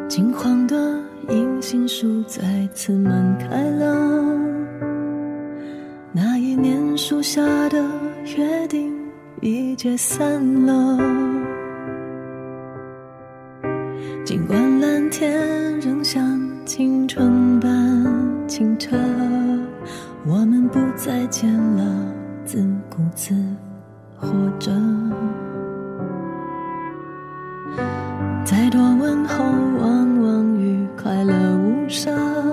金黄的银杏树再次满开了，那一年树下的约定已解散了。尽管蓝天仍像青春般清澈，我们不再见了，自顾自活着。再多问候往往与快乐无伤，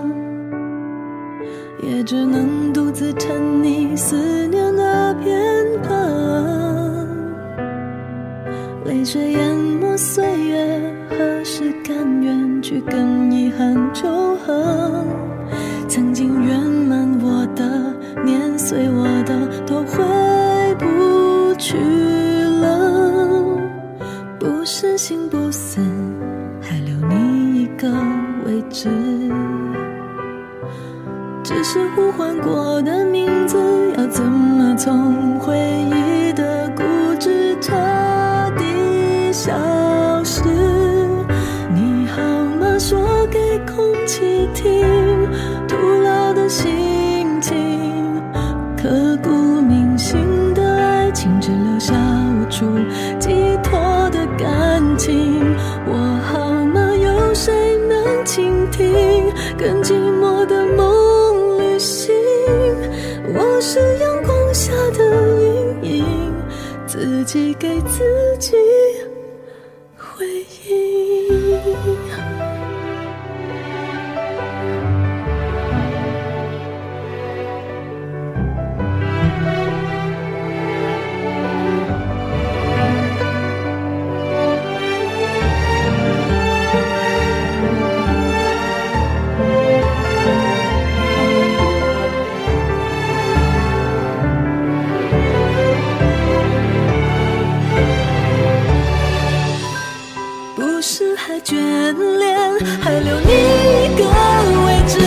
也只能独自沉溺思念的片刻。泪水淹没岁月，何时甘愿去跟遗憾求和？曾经圆满我的，年岁我的，都回不去了。不是心不死，还留你一个位置，只是呼唤过的名字，要怎么从回忆的固执彻底消失？你好吗？说给空气听，徒劳的心情，刻骨铭心的爱情，只留下无处寄托的感情。我好吗？有谁能倾听更寂寞的梦旅行？我是阳光下的阴影，自己给自己回应。不是还眷恋，还留你一个位置，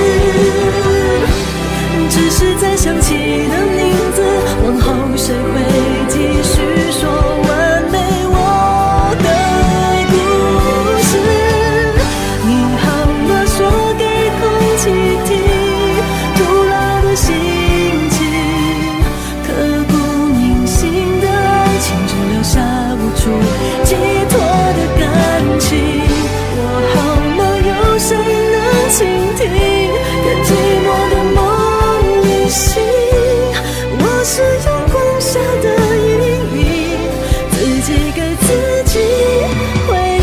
只是在想起的名字，往后谁会继续说完美我的故事？你好吗？说给空气听，徒劳的心情，刻骨铭心的爱情，只留下无处寄托的感情。我好吗？有谁能倾听更寂寞的梦旅行？我是阳光下的阴影，自己给自己回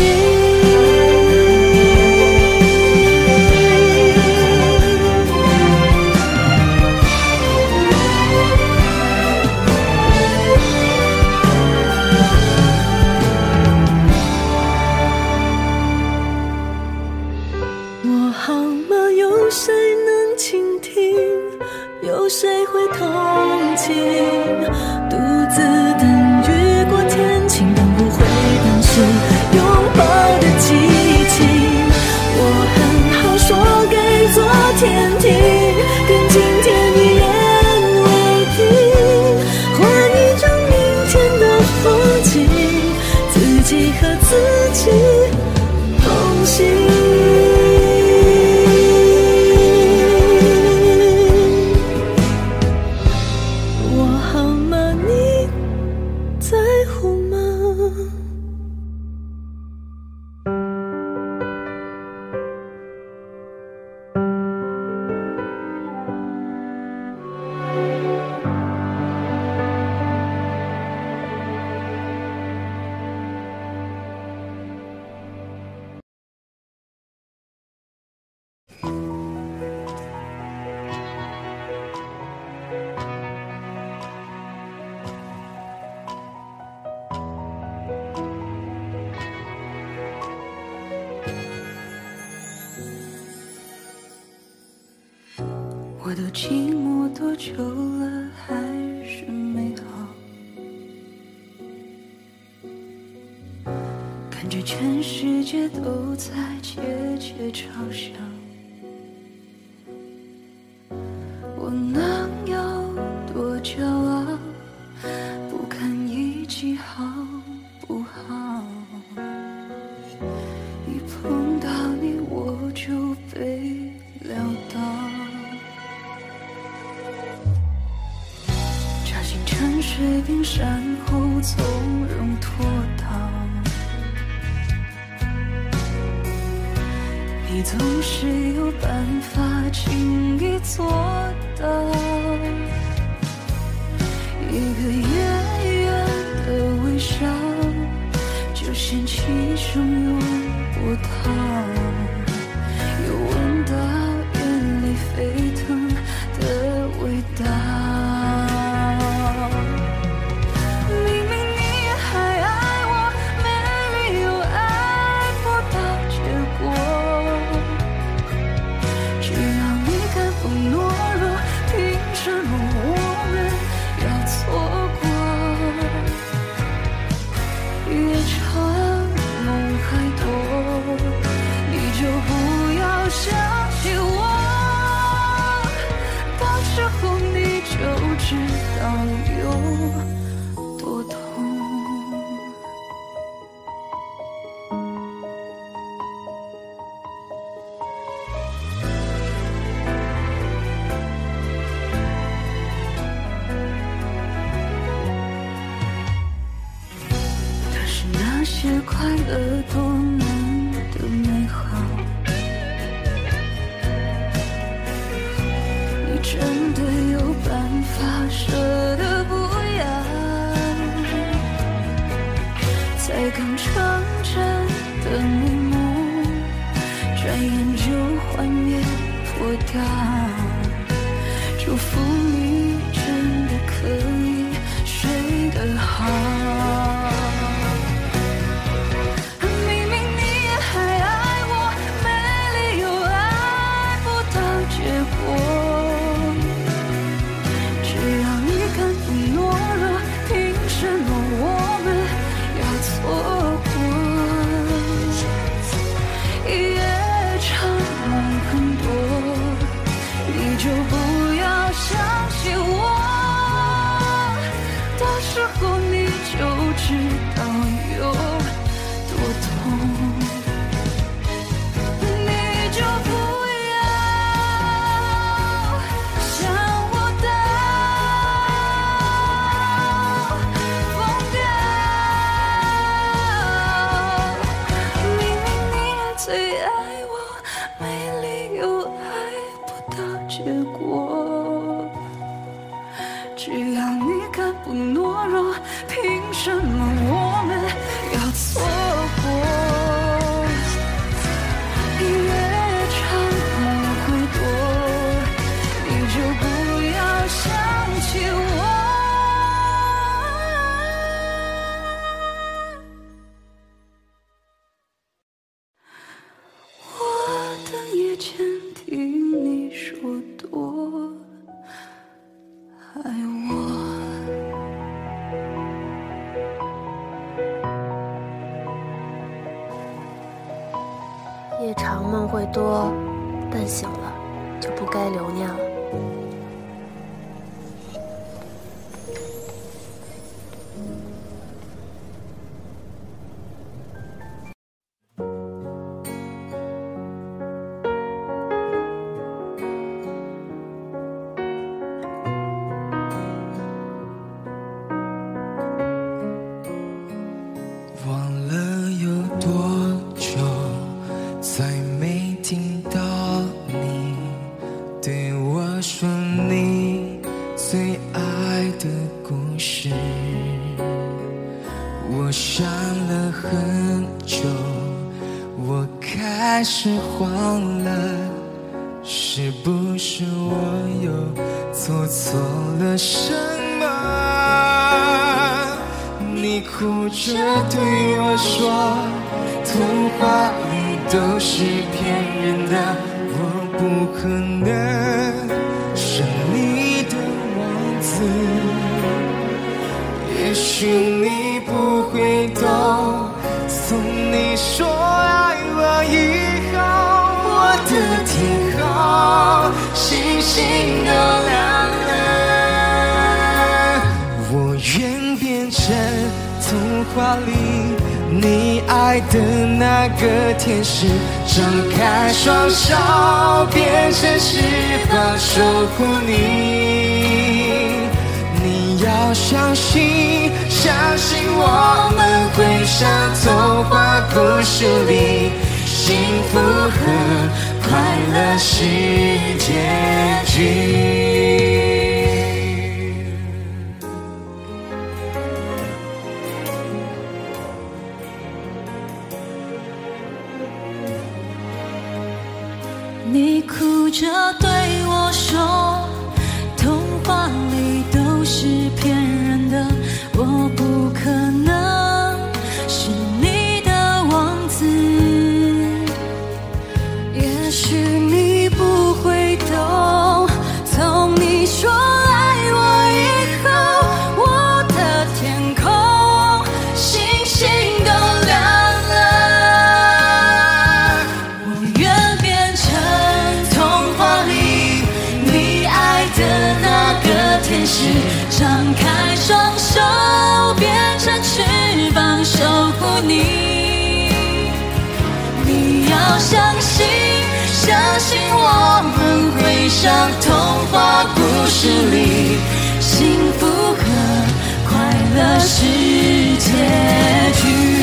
我好吗？有谁能倾听？有谁会同情？独自等雨过天晴，等不回当时拥抱的激情。我很好，说给昨天听，跟今天一言为定，换一张明天的风景，自己和自己同行。我都寂寞多久了，还是美好，感觉全世界都在窃窃嘲笑。我能有多骄傲，不堪一击好不好？一碰到水冰山后从容脱逃，你总是有办法轻易做到，一个远远的微笑就掀起汹涌波涛，又闻到眼泪沸腾的味道。明明你也还爱我，没理由爱不到结果，只要你敢不懦弱，凭什么我们要错过？越长梦还多，你就不要想起我，到时候你就知道有多痛。可是那些快乐多么的美好，你真的有办法舍得不要？才刚成真的美梦，转眼就幻灭破掉。祝福你真的可以睡得好。明明你也还爱我，没理由爱不到结果，只要你敢不懦弱，凭什么我们要错过？夜长梦很多，你就不要想起我，到时候你就知道有多痛。你就不要想我到疯掉，明明你也最爱我，没理由爱不到结果，只要你敢不懦弱，凭什么我们要错过？越长梦会多，你就不要想起我。我等夜间听你说多爱我。 夜长梦会多，但醒了就不该留念了。 忘了有多久，再没听到你对我说你最爱的故事。我想了很久，我开始慌了，是不是我又做错了什么？你哭着对我说，童话里都是骗人的，我不可能是你的王子。也许你不会懂，从你说爱我以后，我的天空星星都亮了。我愿变成童话里你爱的那个天使，张开双手变成翅膀守护你。你要相信我们会像童话故事里，幸福和快乐是结局。 你哭着对我说，童话里都是骗人的，我不可能是你的王子。也许你不会懂，从你说爱我以后，我的天空星星都亮了。我愿变成童话里你爱的那个天使，张开双手变成翅膀守护你。你要相信我们会像童话故事里，幸福和快乐是结局。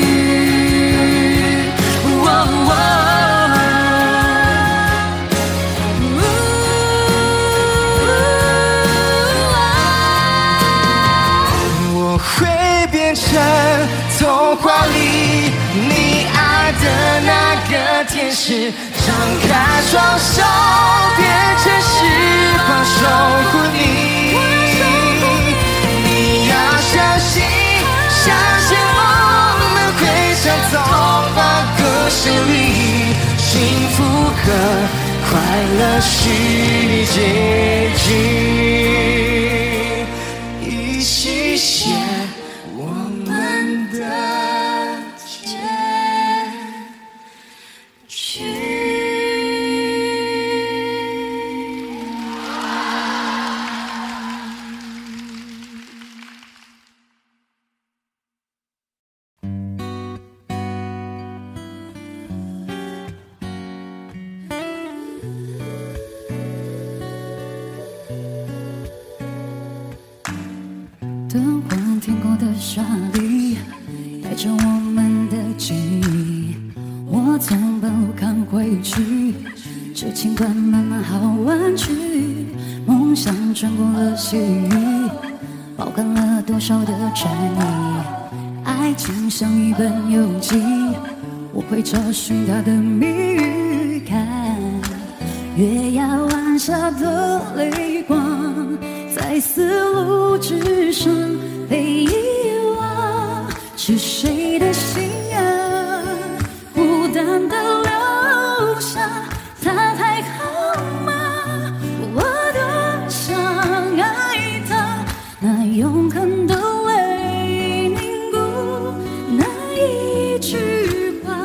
我会变成童话里你爱的那个天使，张开双手变成翅膀守护你。你要相信我们会像童话故事里，幸福和快乐是结局。一起写我们的结局。 灯光天空的沙砾，带着我们的记忆。我从半路看回去，这情感慢慢好弯曲。梦想穿过了细雨，包含了多少的禅意。爱情像一本游记，我会找寻它的谜语。看月牙湾下的泪光，在丝路之上被遗忘，是谁的心啊？孤单的留下，他还好吗？我多想爱他，那永恒的泪凝固，那一句话，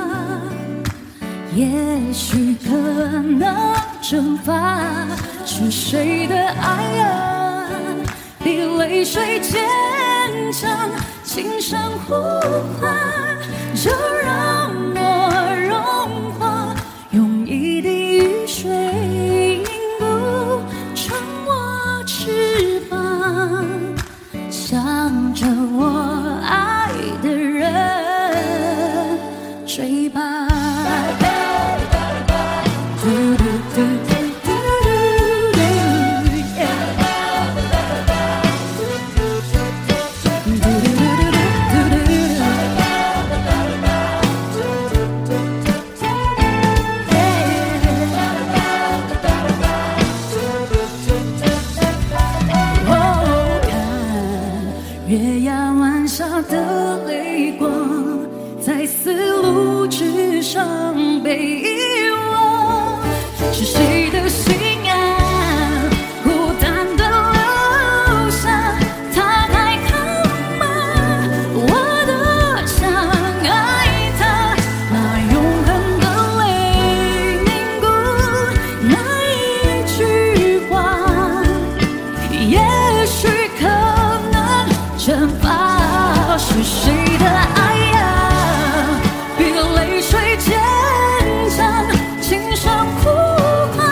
也许可能蒸发，是谁的爱啊？比泪水坚强，轻声呼唤，就让我融化，用一滴雨水凝固成我翅膀，向着我爱的人追吧。月牙湾下的泪光，在丝路之上被遗忘，是谁的心啊？孤单的留下，他还好吗？我多想爱他，那永恒的泪凝固，那一句话，也许可能蒸发，是谁的爱呀？比泪水坚强，轻声呼唤，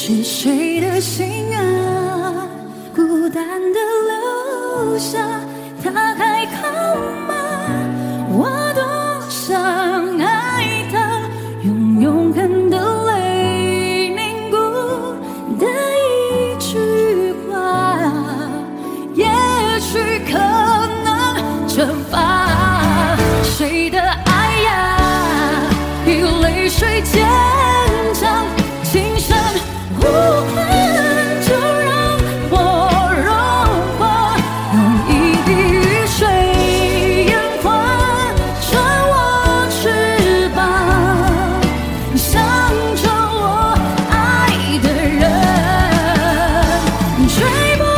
是谁的心啊，孤单的留下，他还好吗？我多想爱他，用永恒的泪凝固的一句话，也许可能蒸发。谁的爱呀，比泪水坚强，情深无痕，就让我融化，用一滴雨水延缓，穿我翅膀，向着我爱的人追捕。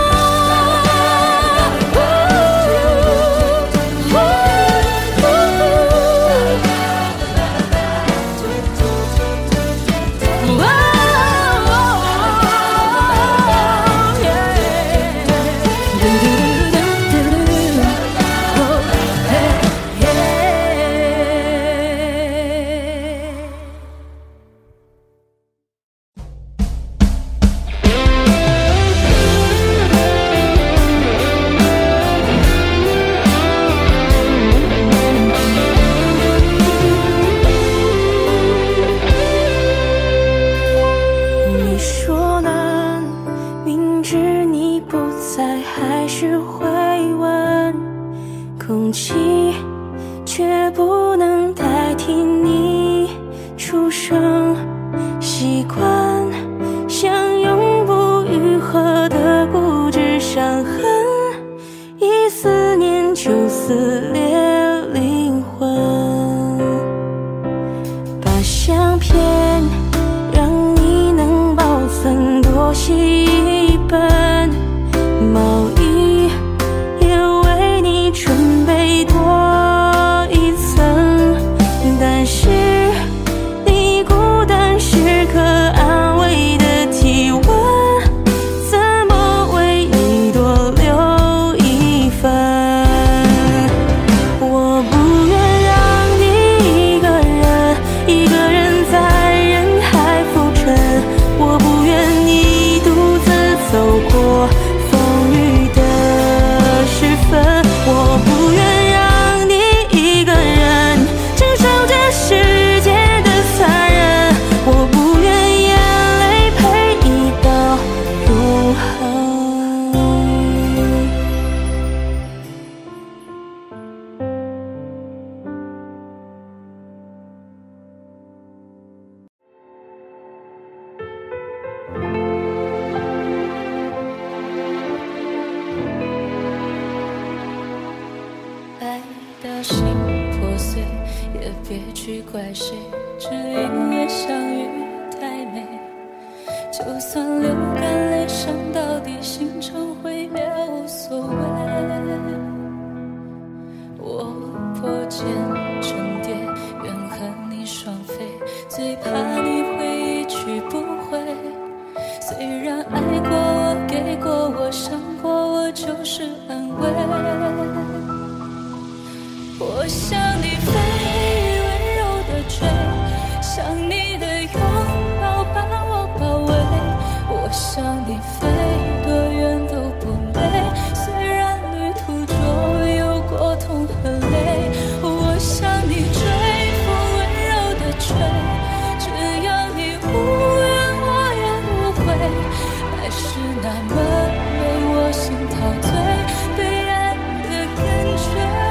你说了，明知你不在，还是会问，空气却不能代替你出声，习惯像永不愈合的固执伤痕，一思念就撕裂灵魂，把相片让你能保存多写一本，毛衣也为你准备多一层，但是你孤单时刻安慰的体温，怎么为你多留一份？我不愿让你一个人在人海浮沉，我不愿你独自走过风雨的时分，我不愿让你一个人承受这世界的残忍，我不愿眼泪陪你到永恒。 爱到心破碎，也别去怪谁，只因为相遇太美。就算流干泪，伤到底，心成灰也无所谓。我破茧成蝶，愿和你双飞，最怕你会一去不回。虽然爱过我，给过我，伤过我，就是安慰。我向你飞，温柔的追，想你的拥抱把我包围。我向你飞，多远都不累，虽然旅途中有过痛和泪。我向你追，风温柔的吹，只要你无怨我也无悔。爱是那么美，我心陶醉，被爱的感觉。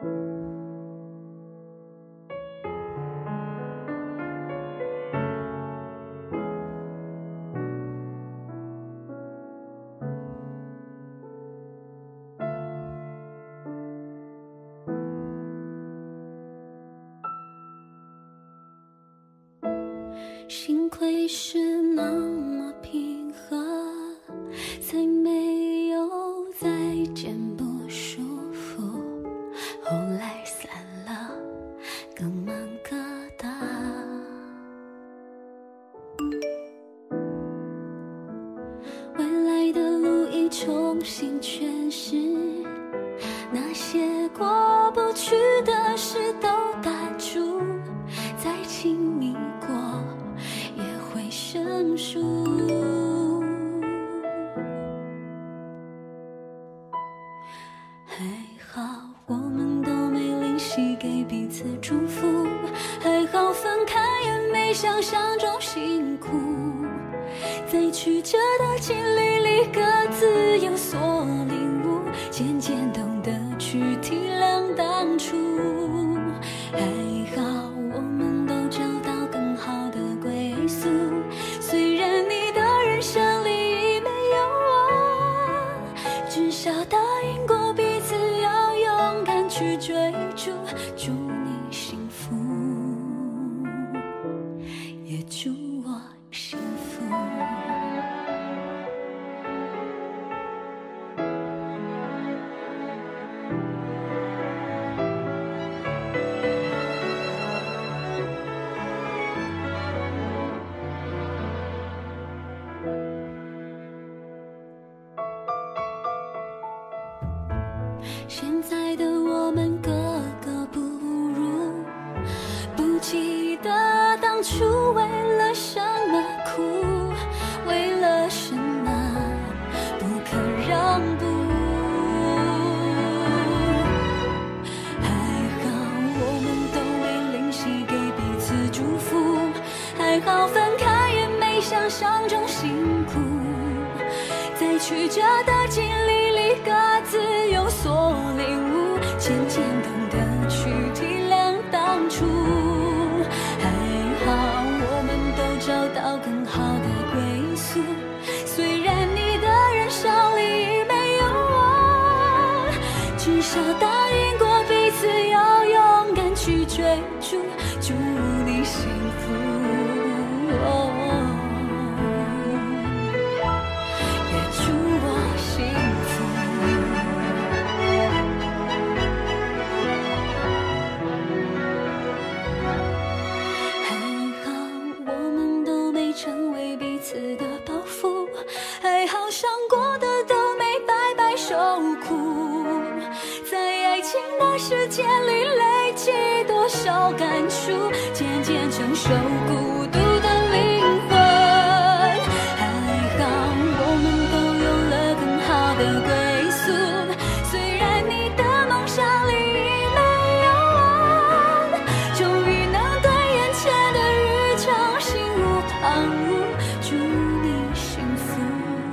幸亏是那么平和，才没有再见不舒服。后来散了，各忙各的。未来的路已重新诠释，那些过不去的事都打住，再亲密过也会生疏。还好我们都没灵犀给彼此祝福，还好分开也没想象中辛苦，在曲折的经历里各自有所领悟，渐渐懂得去体谅当初。还好我们都找到更好的归宿，虽然你的人生里已没有我，至少答应过彼此要勇敢去追逐。祝你幸福，也祝我幸福。现在的我们格格不入，不记得当初为了什么哭，为了什么不肯让步。还好我们都没灵犀给彼此祝福，还好分开也没想象中辛苦，在曲折的经历里各自有所领悟，渐渐懂得去体谅当初。还好我们都找到更好的归宿，虽然你的人生里已没有我，至少答应过彼此要勇敢去追逐。祝你幸福，也祝我幸福。还好我们都没成为彼此的包袱，还好伤过的都没白白受苦，在爱情的世界里累积多少感触，渐渐成熟孤独的灵魂。还好我们都有了更好的归宿，虽然你的梦想里已没有我，终于能对眼前的日常心无旁骛。祝你幸福，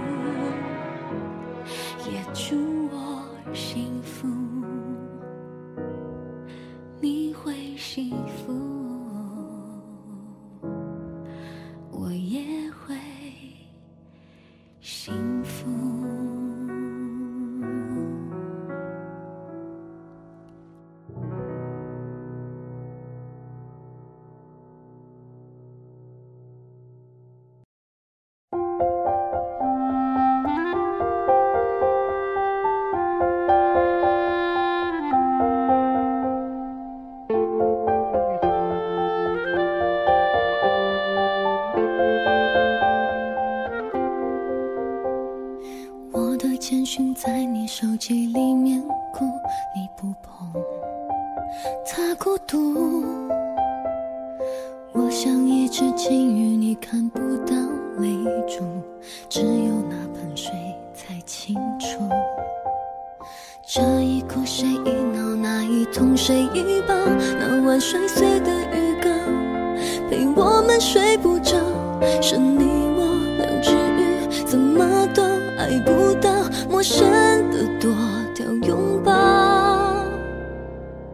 也祝我幸福，你会幸福，我也会幸福。我的简讯在你手机里面哭，你不碰，它孤独。我像一只金鱼，你看不到泪珠，只有那盆水才清楚。这一哭谁一闹，那一痛谁一抱，那晚摔碎的鱼缸陪我们睡不着，是你我两只鱼，怎么都爱不到陌生的多条拥抱。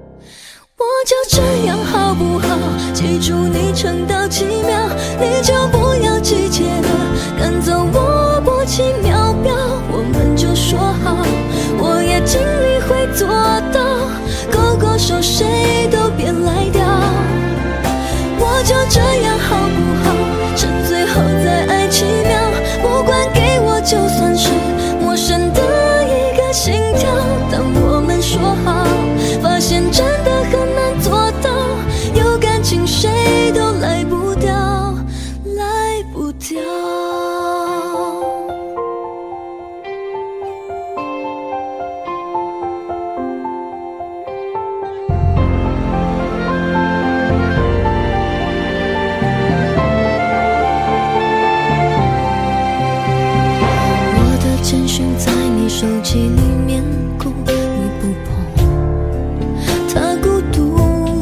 手机里面哭，你不碰，他孤独。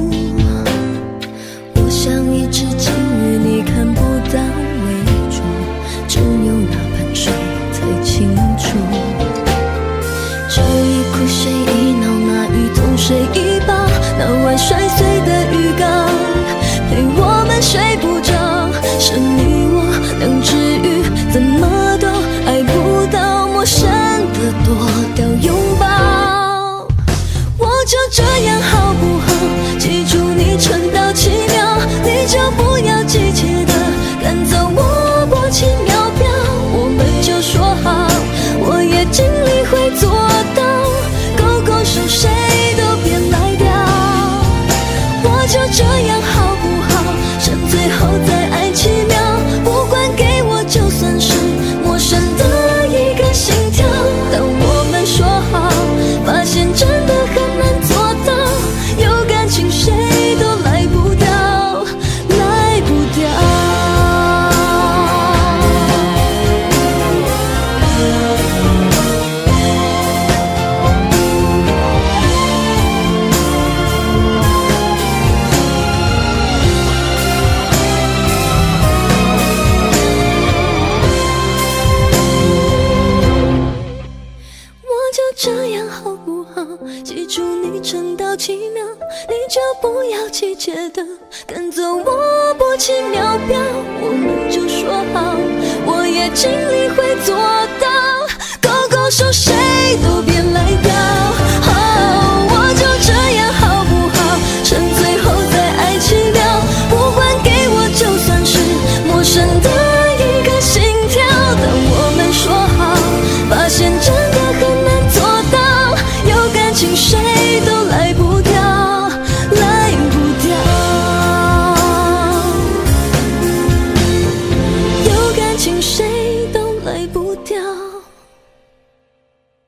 我像一只金鱼，你看不到尾啄，只有那盆水才清楚。这一哭谁一闹，那一痛谁一抱，那晚摔碎的浴缸陪我们睡不着，是你我两只鱼，怎么都爱不到陌生的躲掉拥抱。我就这样好不好？记住你撑到奇妙，你就不要急切的赶走我薄情妙标。我们就说好，我也尽力会做到，勾勾手谁都别来掉。我就这样好不好？趁最后再爱奇妙，不管给我就算是陌生的一个心跳。当我们说好，发现真的很难做到，有感情谁都来不掉，来不掉。这样好不好？记住你撑到奇妙，你就不要急切的赶走我薄情妙标。我们就说好，我也尽力会做到，勾勾手谁都别来掉。我就这样好不好？趁最后再爱奇妙，不管给我就算是陌生的一个心跳。当我们说好，发现真的很难做到，有感情谁都来不掉，来不掉。有感情谁都来不掉。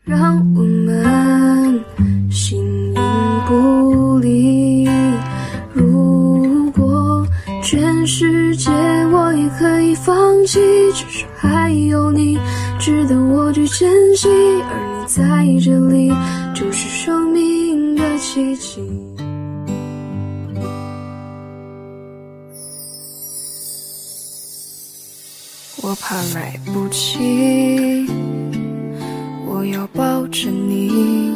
让我们形影不离。如果全世界我也可以放弃，至少还有你值得我去珍惜，而你在这里就是生命的奇迹。我怕来不及，我要抱着你，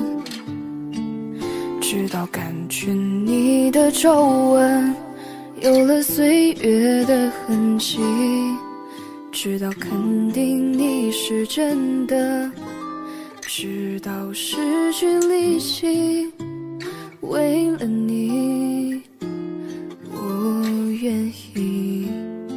直到感觉你的皱纹有了岁月的痕迹，直到肯定你是真的，直到失去力气，为了你我愿意，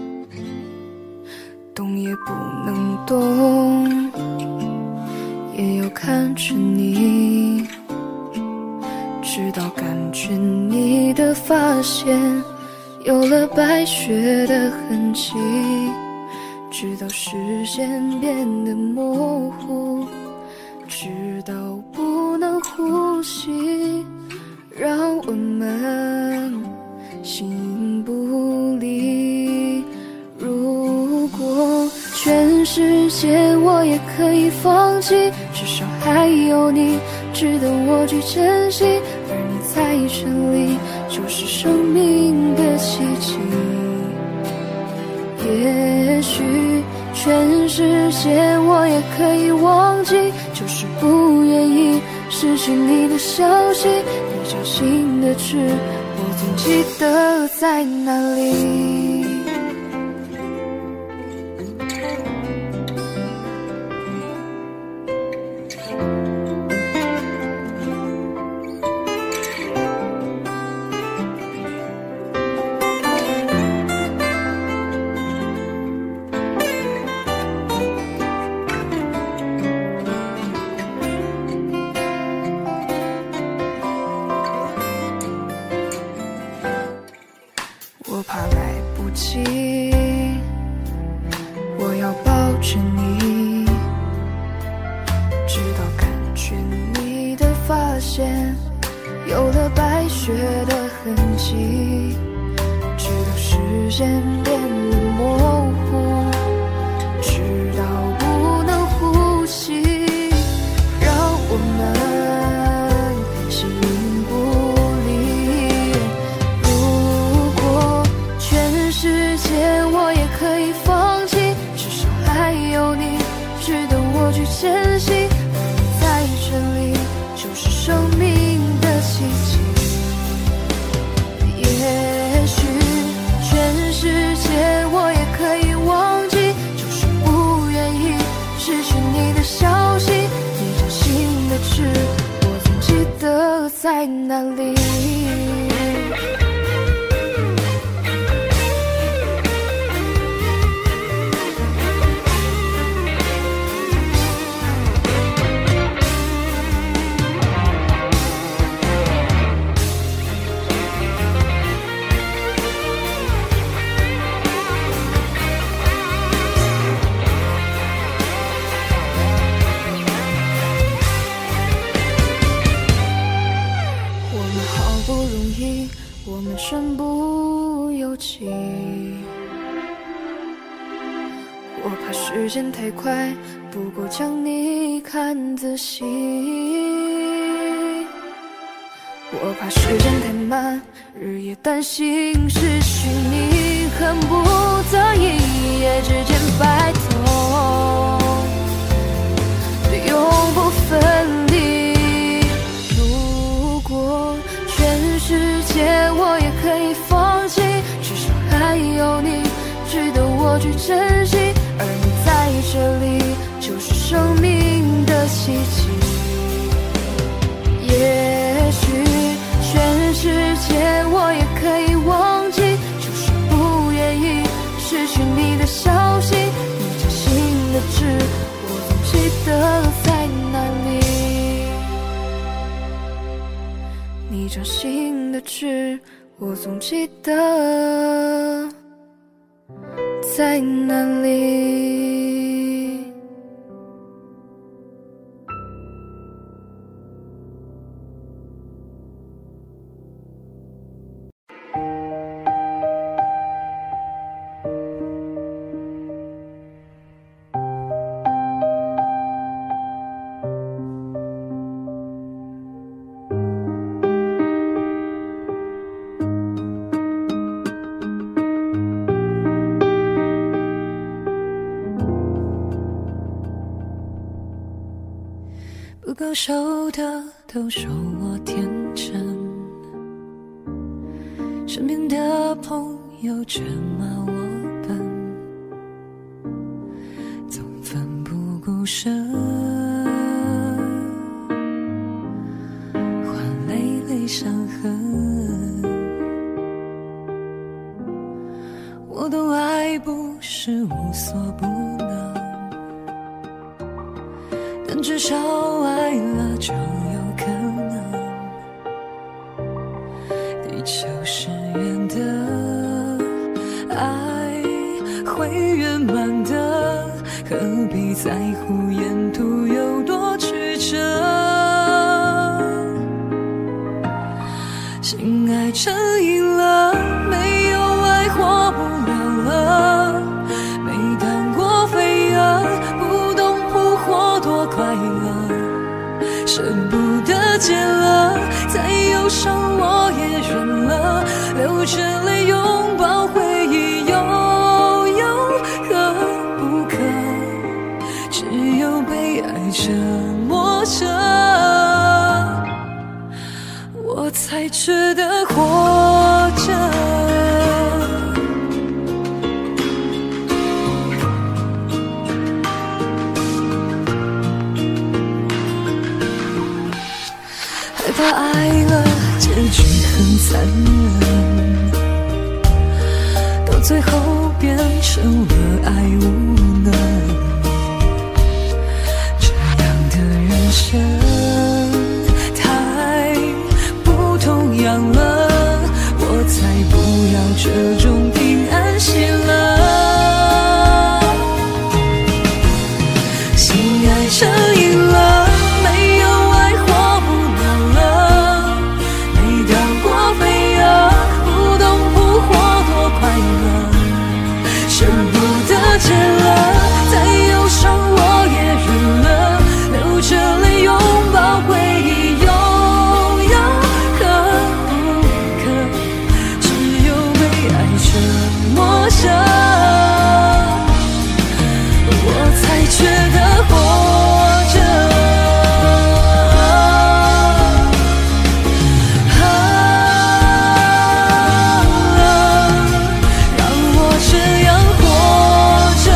动也不能动，也要看着你，直到感觉你的发线有了白雪的痕迹，直到视线变得模糊，直到不能呼吸，让我们形影不离。如果全世界我也可以放弃，至少还有你值得我去珍惜，而你在这里就是生命的奇迹。也许全世界我也可以忘记，就是不愿意失去你的消息，你掌心的痣我总记得在哪里。我怕来不及，我要抱着你，直到感觉你的发线有了白雪的痕迹，直到视线变得模糊，直到不能呼吸，让我们形影不离。如果全世界我也可以放弃，至少还有你值得我去珍惜，而你在这里就是生命的奇迹。也许全世界我也可以忘记，就是不愿意失去你的消息，你掌心的痣我总记得在哪里。我们身不由己，我怕时间太快，不够将你看仔细，我怕时间太慢，日夜担心失去你，恨不得一夜之间白头，永不分离。如果全世界我也可以放弃，至少还有你值得我去珍惜，而你在这里就是生命的奇迹。也许全世界我也可以忘记，就是不愿意失去你的消息，你掌心的痣我总记得在哪里，你掌心的痣我总记得在哪里。 够受的都说我天真，身边的朋友却骂我笨，总奋不顾身，换累累伤痕。我懂爱不是无所不能，但至少爱了就有可能。地球是圆的，爱会圆满的，何必在乎沿途有多曲折？心爱成瘾了，没有爱活不了了。没当过飞蛾，不懂扑火多快乐。舍不得戒了，再忧伤我也忍了。流着泪拥抱回忆，又何不可？只有被爱折磨着，我才觉得活着。害怕爱了结局很残忍，到最后变成了爱无能。这样的人生太不同样了，我才不要这种平安喜乐。心爱成瘾了，没有爱活不了了。没当过飞蛾，不懂扑火多快乐。舍不得戒了，再忧伤我也忍了。流着泪拥抱回忆，又何不可？只有被爱折磨着，我才觉得活着。让我这样活着，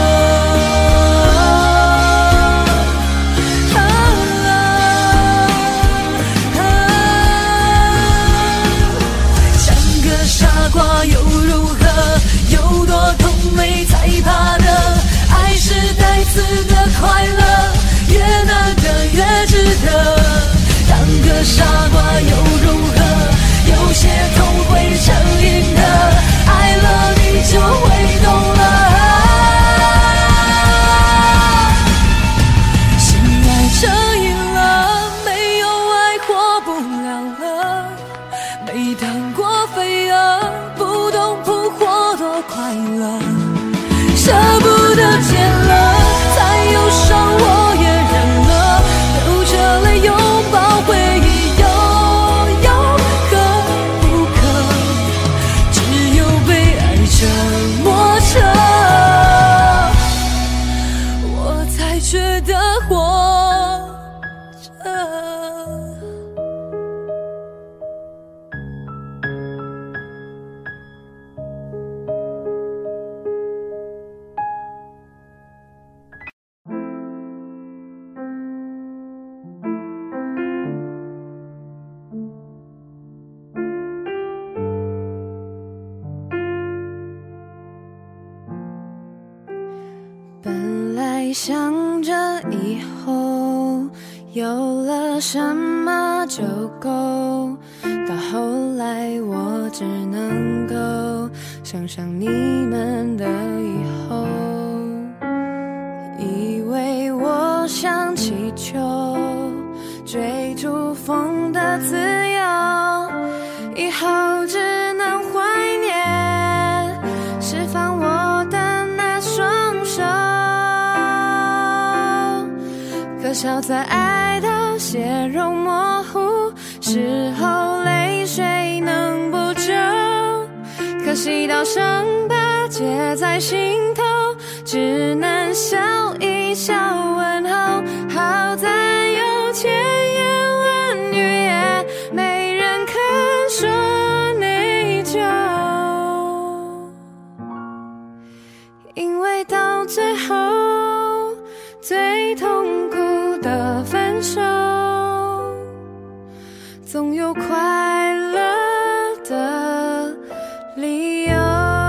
像个傻瓜又如何？有多痛没在怕的？爱是带刺的快乐，越难得越值得。当个傻瓜又如何？有些痛会成瘾的，爱了你就会懂了。心爱成瘾了，没有爱活不了了。没当过飞蛾，不懂扑火多快乐。舍不得戒了，再忧伤我也忍了。流着泪拥抱回忆，又何不可？只有被爱折磨着，我才觉得活着。本来想着以后有了什么就够，到后来我只能够想象你们的以后。以为我像气球追逐风的自由，以后只能怀念释放我的那双手。可笑在爱到血肉模糊时候，泪水能补救。可惜到伤疤结在心头，只能笑一笑问候。好在有千言万语也没人肯说内疚，因为到最后最痛苦的分手，总有快乐的理由。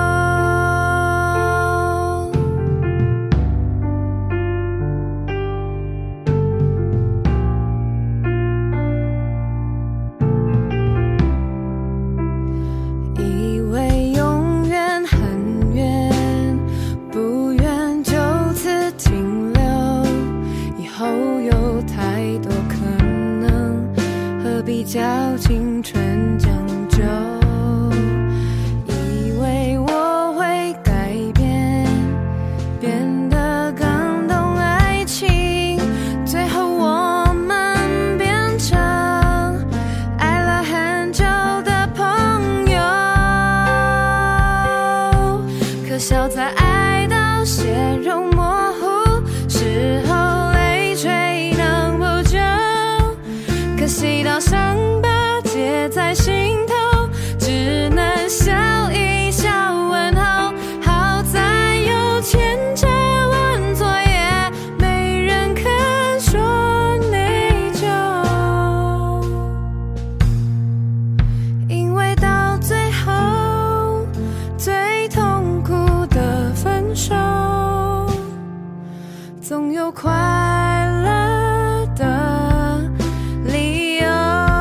以为永远很远，不愿就此停留，以后有太多可能，何必较青春将就。以为我会改变，变得更懂爱情，最后我们变成爱了很久的朋友。可笑在爱到血肉模糊时候，泪水能补救，可惜到伤疤结在心头，只能笑一笑问候。好在有千差万错，也没人肯说内疚，因为到最后最痛苦的分手，总有快乐的理由。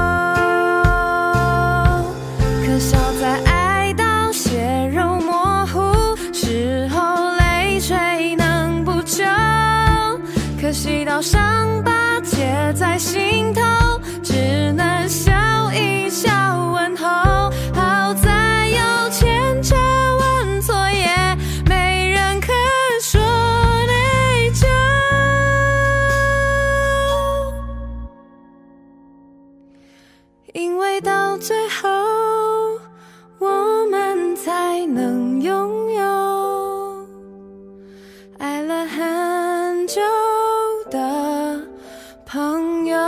可笑在爱到血肉模糊时候，泪水能补救，可惜到伤疤结在心头，只能笑一笑问候。好在有千差万错，也没人肯说内疚，因为到最后我们才能拥有爱了很久的朋友。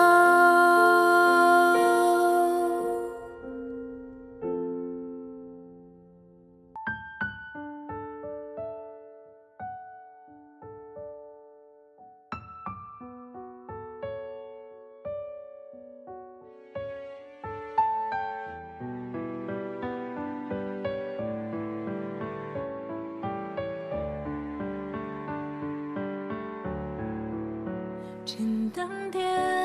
简单点，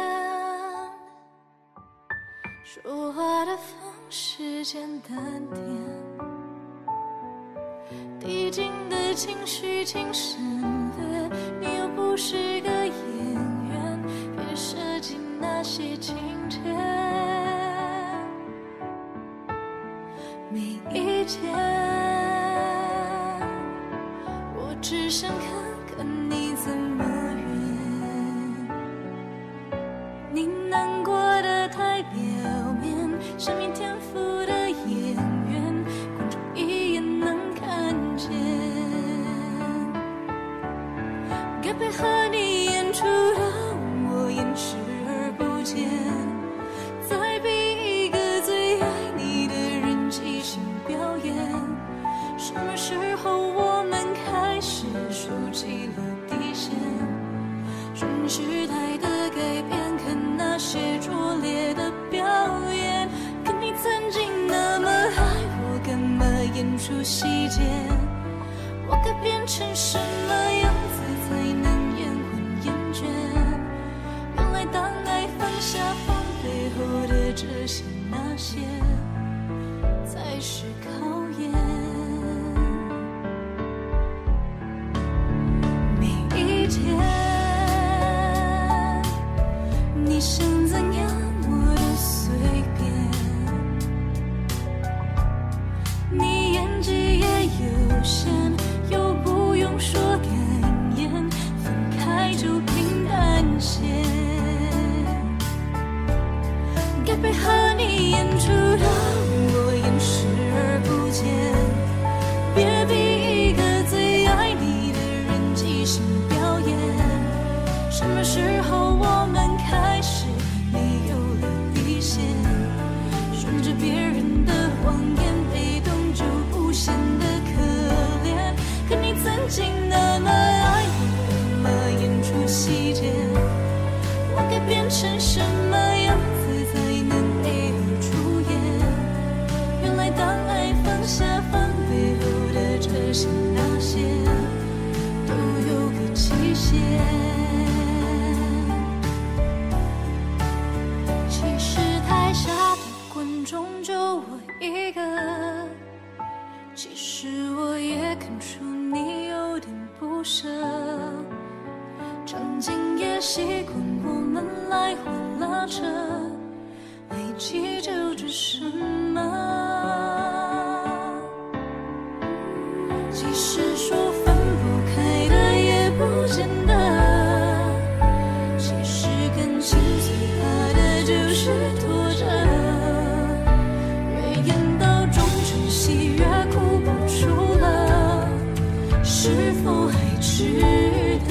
说话的方式简单点，递进的情绪请省略，你又不是个演员，别设计那些情节。每一天我只想看看你怎么你难过的太表面，生命天赋的演员，观众一眼能看见。该配合你演出的我演视而不见，再比一个最爱你的人即兴表演。什么时候我们开始竖起了底线？顺时代的改变，看那些拙劣的表演。可你曾经那么爱我，干嘛演出细节？我该变成什么样子才能延缓厌倦？原来当爱放下防备后的这些那些，才是考验。每一天你想怎样我都随便，你演技也有限，又不用说感言，分开就平淡些。该配合你演出的我演视而不见，别逼一个最爱你的人即兴表演。什么时候我们开始现那些都有个期限。其实台下的观众就我一个，其实我也看出你有点不舍，场景也习惯我们来回拉扯，没急就只什么。其实说分不开的也不见得，其实感情最怕的就是拖着，越演到终场戏越哭不出了，是否还值得？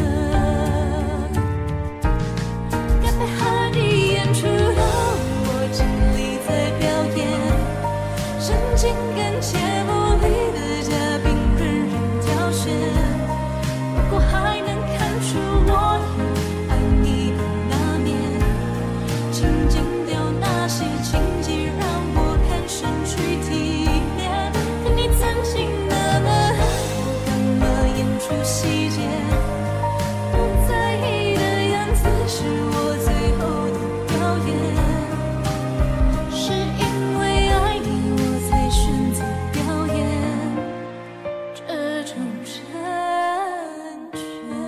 该配合你演出的我尽力在表演，神经感切无力的嘉宾任人挑选。如果还能看出我有爱你的那面，请剪掉那些情节，让我看上去体面。可你曾经那么爱我，干嘛演出细节？不在意的样子是我最后的表演，是因为爱你我才选择表演这种成全。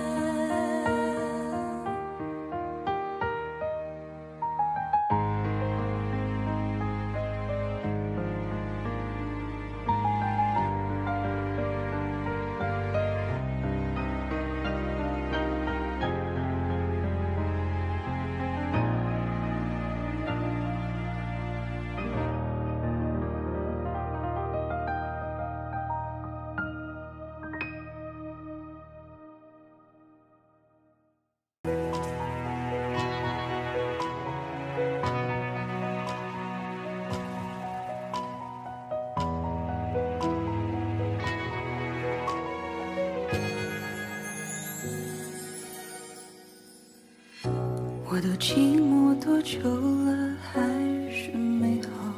我都寂寞多久了，还是美好？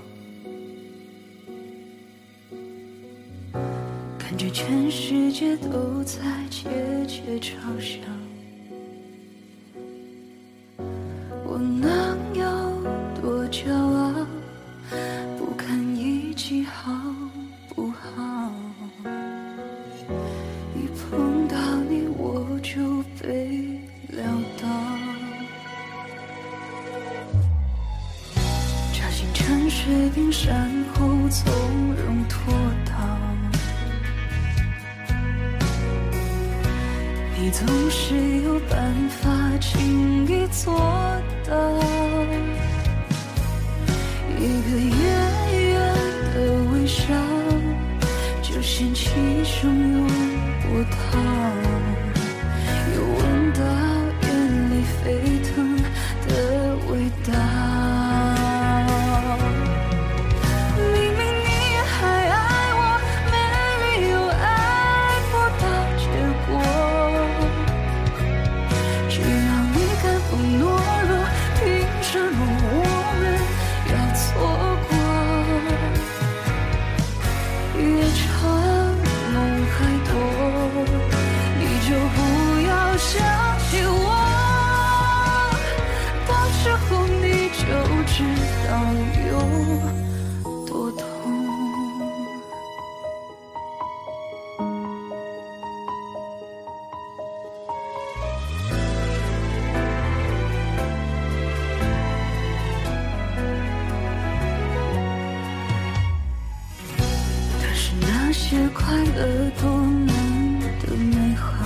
感觉全世界都在窃窃嘲笑，我能有多骄傲？不堪一击好不好？一碰到你我就被撂倒，扎进沉水冰山后从容脱逃，你总是有办法轻易做到，一个远远的微笑就掀起汹涌波涛，又闻到眼泪沸腾的味道。明明你还爱我，没理由爱不到结果，只要你敢不懦弱，凭什么我们要错过？越长梦还多，你就不要想起我，到时候你就知道有多痛。但是那些快乐多么的美好，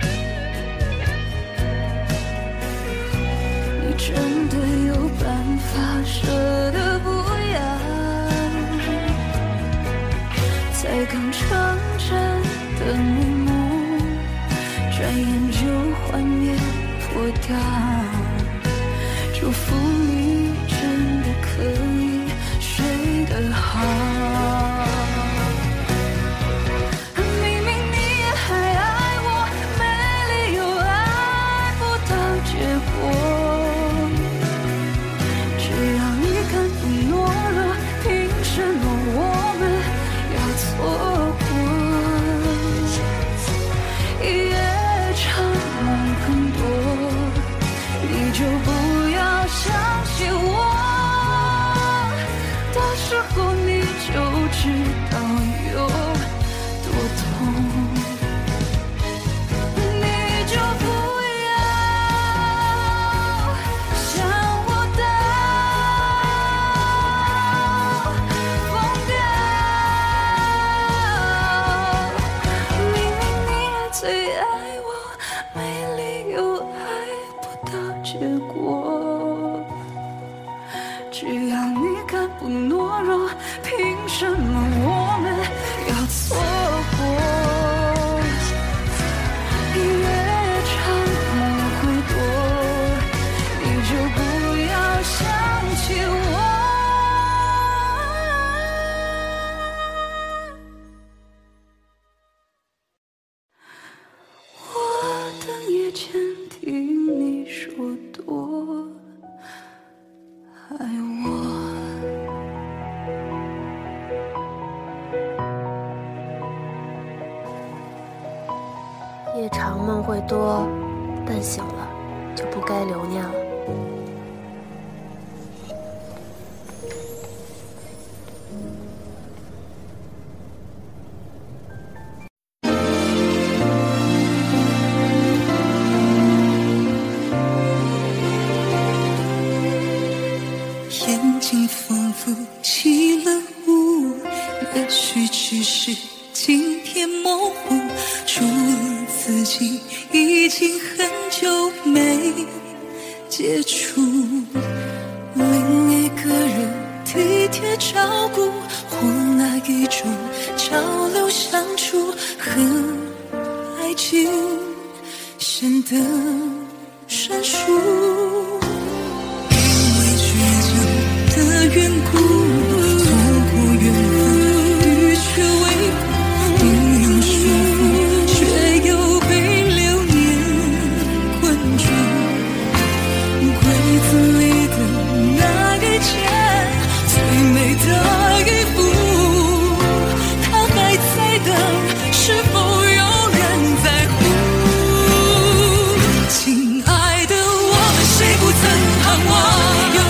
你真的有办法舍得不要？才刚成真的美梦，转眼就幻灭破掉。祝福你真的可以睡得好。明明你也还爱我，没理由爱不到结果。只要你敢不懦弱，凭什么我们要错过？ 最爱我，没理由爱不到结果。只要你敢不懦弱，凭什么我们要错过？越长梦会多，你就不要想起我。我等夜间听你说多爱我。 夜长梦会多，但醒了就不该留念了。 眼睛仿佛起了雾，也许只是今天模糊，除了自己已经很久没接触，另一个人体贴照顾，或那一种交流相处和爱情显得生疏。的缘故，错过缘分，欲却未果，你用束缚，却又被流年困住。柜子里的那一件最美的衣服，它还在等，是否有人在乎？亲爱的，我们谁不曾盼望？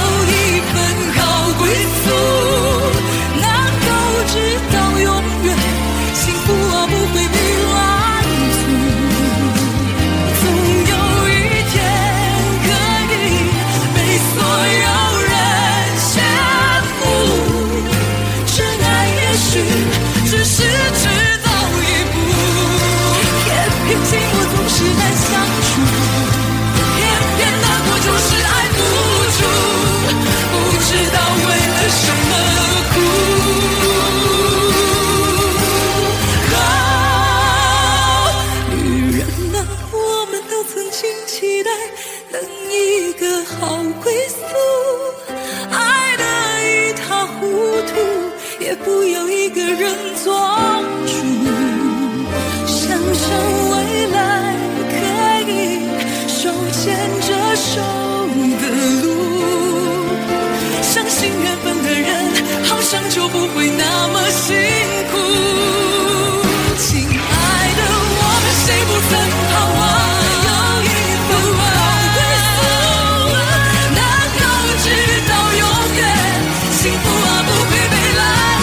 也不要一个人做主，想象未来可以手牵着手的路，相信缘分的人好像就不会那么辛苦。亲爱的，我们谁不曾盼望有一份好归宿，能够直到永远，幸福啊不会被拦。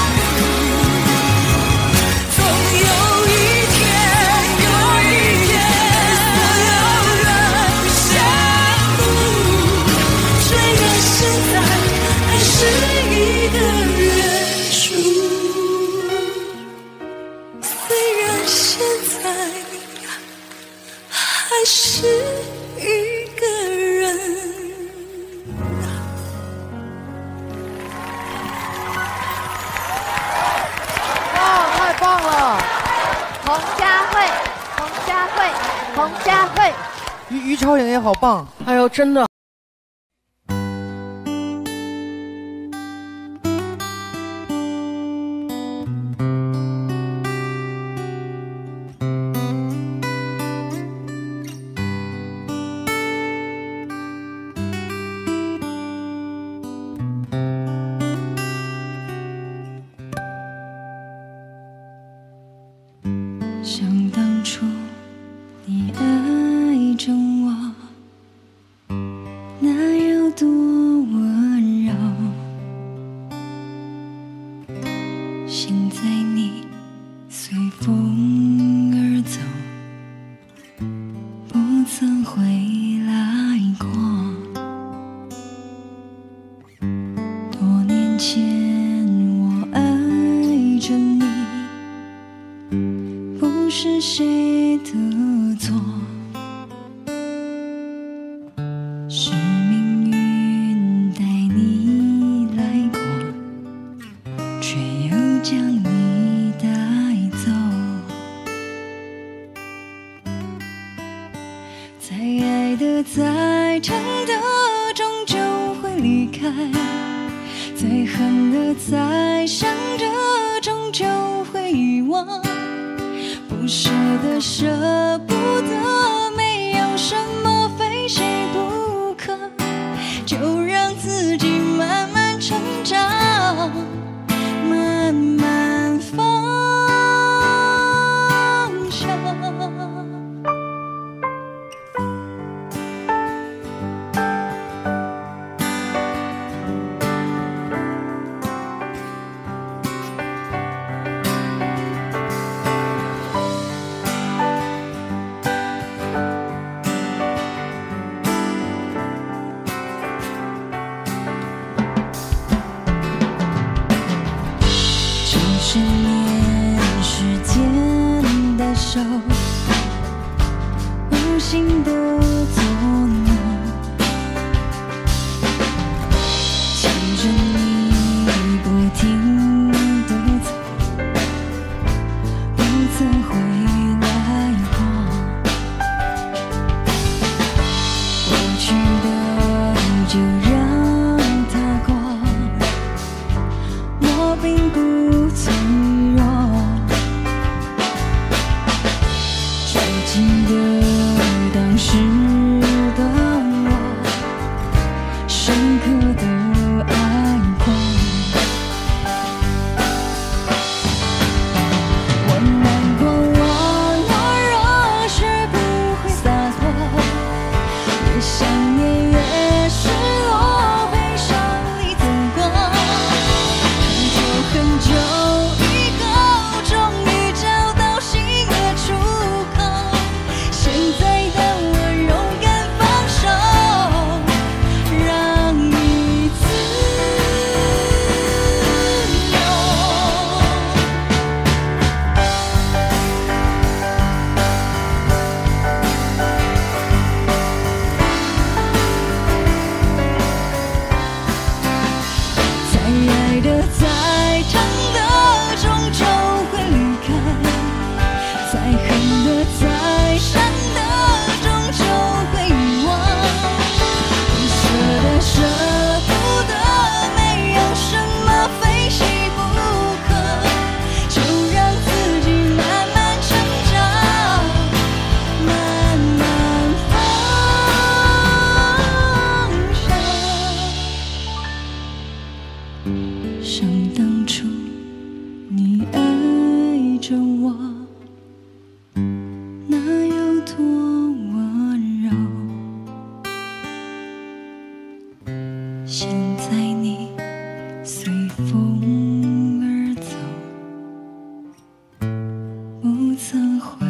是一个人。 哇，太棒了！ 彭佳慧，彭佳慧，彭佳慧， 于超演的也好棒，哎呦，真的。 想当初你爱着我， 是谁的错，是命运带你来过，却又将你带走。再爱的再真的终究会离开，再恨的再伤的终究会遗忘，不舍的舍不得，没有什么非谁不可，就让自己慢慢成长，慢慢放下。是念时间的手，无心的作弄，牵着你不停地走，不曾回来过。过去的就让它过，我并不脆弱，只记得当时的我，深刻的爱过。我难过，我懦弱，学不会洒脱，越想念越失落，悲伤里走过，很久以后，终于找到新的出口。现在的我勇敢放手，让你自由。再爱的再真的终究会离开，再恨的再伤的终究会遗忘，不舍的舍不得，没有什么非谁不可，就让自己慢慢成长，慢慢放下。想当初你爱着我，那有多温柔，现在你随风而走，不曾回